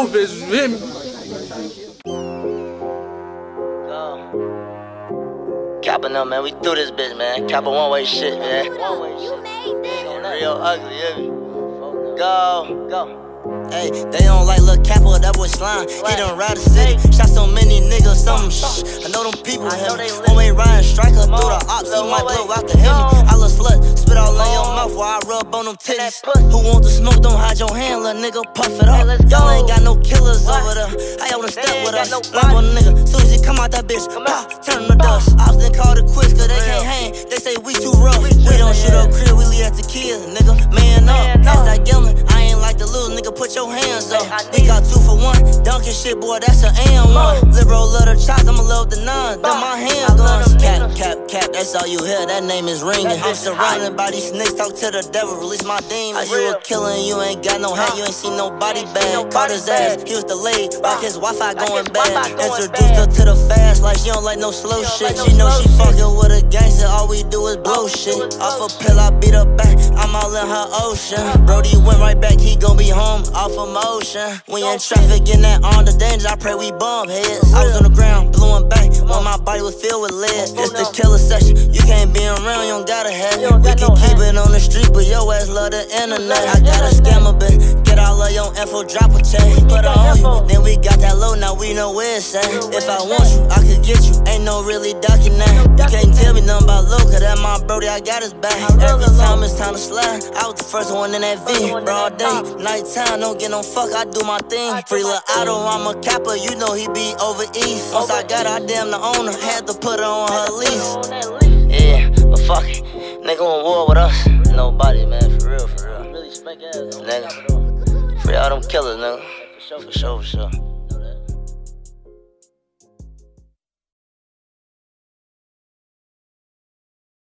bitches, you hear me? Kappa, no, man, we through this bitch, man. Kappa one-way shit, man. You made this. Real ugly, you hear me? Go. Hey, they don't like Lil' Kappa, that boy slime. He done ride the city, shot so many niggas, some shh. I know them people hear me. Homie Ryan striker through the ops, he might blow out the Hemi. I look slut, spit all in your mouth while I rub on them titties. Who want the smoke, don't hide your hand, little nigga, puff it up. Y'all ain't got no killers over there. I wanna step with us, lamp on a nigga. Soon as he come out that bitch, pop, turn him to dust. Ops then call it quits, cause they can't hang. They say we too rough. We don't shoot up crib, we leave at the kids, nigga. Man up, that's that Gilman. I ain't like the lose, nigga, put your hands up. We got 2 for 1, dunking shit, boy, that's an AM1. Liberal love the chops, I'ma love the none. Then my handguns. Cap, that's all you hear, that name is ringing. I'm surrounded by these snakes, talk to the devil, release my demons. You a killer and you ain't got no hat, you ain't seen no body bag. Caught his ass, he was delayed, like his Wi-Fi going bad. Introduced her to the fast, like she don't like no slow shit. She know she fucking with a gangster, all we do is blow shit. Off a pill, I beat her back, I'm all in her ocean. Brody went right back, he gon' be home off emotion. We in traffic, in that on the danger, I pray we bump heads. I was on the ground, blowing back, when my body was filled with lead. It's the killer session, you can't be around, you don't gotta have it. We can keep it on the street, but your ass love the internet. I got a scammer, bitch, get all of your info, drop a check. Put it on you, then we got that low, now we know where it's at. If I want you, I could get you, ain't no really ducking that. You can't tell me nothing about low, cause that my brody, I got his back. Every time it's time to slide, I was the first one in that V. Broad day, nighttime, don't get no fuck, I do my thing. Free Lil' Otto, I'm a Kappa, you know he be over east. Once I got her, I damn the owner, had to put her on her lease. Yeah, but fuck it, nigga on war with us. Nobody, man, for real. Really Spank ass, nigga. Free all them killers, nigga. For sure.